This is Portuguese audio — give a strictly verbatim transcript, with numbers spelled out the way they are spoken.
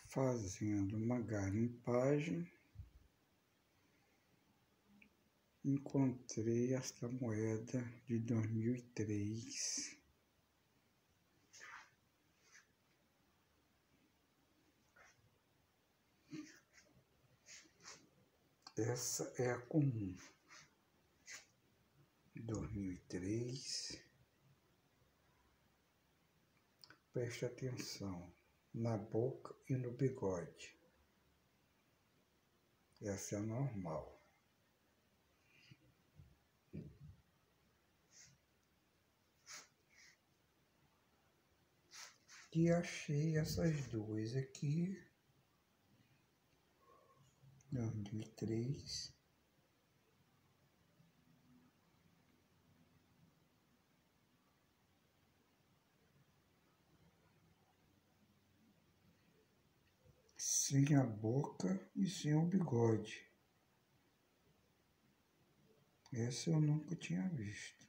Fazendo uma garimpagem, encontrei esta moeda de dois mil e três. Essa é a comum. dois mil e três. Preste atenção na boca e no bigode. Essa é a normal. E achei essas duas aqui, dois mil e três. Sem a boca e sem o bigode. Essa eu nunca tinha visto.